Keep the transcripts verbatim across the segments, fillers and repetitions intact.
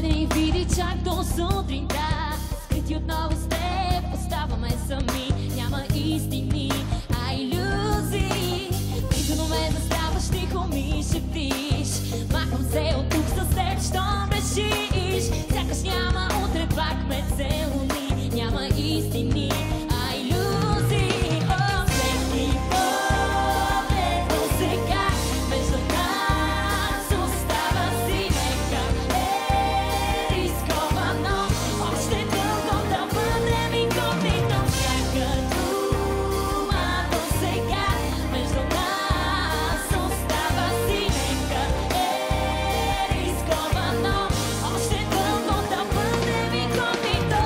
да ни види чак до сутринта. Скрити отново с теб, оставаме сами. Няма истини, а илюзии. Близо до мен заставаш, тихо ми шептиш. Махам се от тук с теб, щом решиш. Сякаш няма утре, пак ме целуни. Няма истини, а илюзии. О, всеки поглед до сега между нас остава си нека е рисковано. Още дълго да бъдем инкогнито. Всяка дума до сега между нас остава си нека е рисковано. Още дълго да бъдем инкогнито.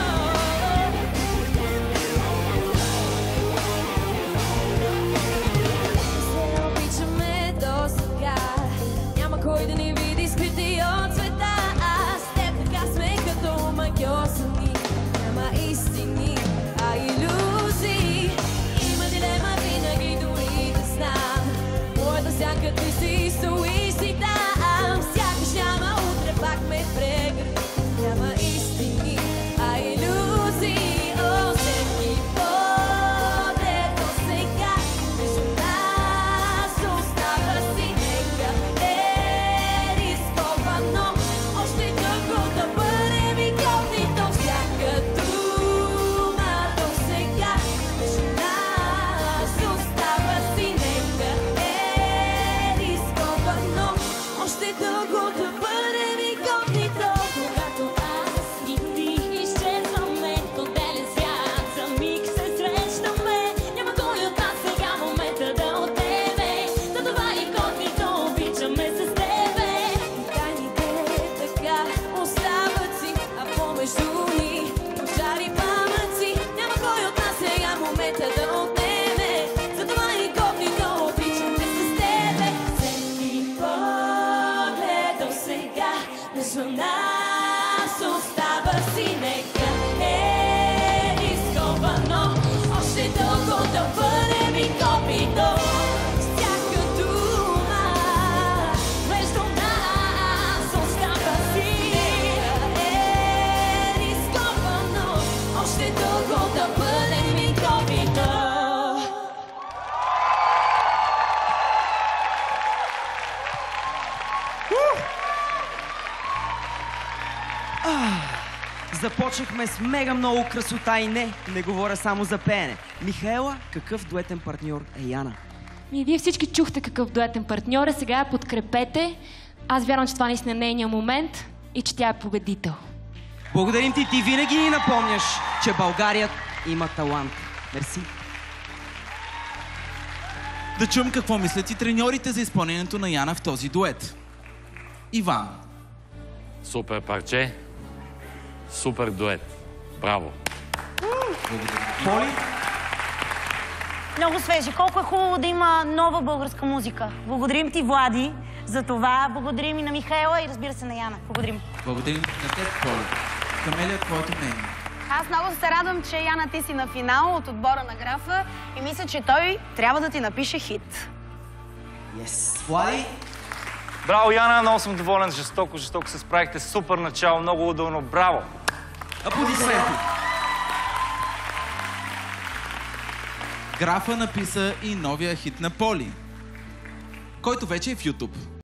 Се обичаме до сега. Няма кой да ни види скрити от света. А с теб така сме като магьосани. Няма истини, а илюзии. Има дилема винаги, дори да знам. Моята сянка ти си стоиш си там. Сякаш няма утре, пак ме прегърни. Няма истини, а илюзии. О, всеки поглед до сега между нас остава си нека е рисковано. Още дълго да бъдем инкогнито. Всяка дума до сега между нас остава си нека е рисковано. Още дълго да бъдем инкогнито. Когато аз и ти изчезваме в отделен свят, за миг се срещаме. Няма кой от нас сега момента да отнеме. Затова инкогнито обичаме се с тебе. Тайните така остават си, а помежду ни пожари памети. Няма кой от нас сега момента да отнеме. Затова инкогнито обичаме се с тебе. Всеки поглед до сега между нас остава си нека е рисковано. Още дълго да бъдем инкогнито. Всяка дума между нас остава си нека е рисковано. Още дълго да бъдем инкогнито. Започнахме с мега много красота и не, не говоря само за пеене. Михаела, какъв дуетен партньор е Яна? Ми, вие всички чухте какъв дуетен партньор е. Сега я подкрепете. Аз вярвам, че това наистина е нейният момент и че тя е победител. Благодарим ти, ти винаги ни напомняш, че България има талант. Мерси. Да чуем какво мислят и треньорите за изпълнението на Яна в този дует. Иван. Супер парче, супер дует. Браво! Поли? Много свежи. Колко е хубаво да има нова българска музика. Благодарим ти, Влади, за това. Благодарим и на Михаела и разбира се на Яна. Благодарим. Благодарим на теб, Поли. Камелия, твоето мнение? Аз много се радвам, че Яна ти си на финал от отбора на Графа и мисля, че той трябва да ти напише хит. Yes. Влади? Браво, Яна, много съм доволен. Жестоко, жестоко се справихте. Супер начало, много удобно. Браво! Аплодисменти! Графа написа и новия хит на Поли, който вече е в YouTube.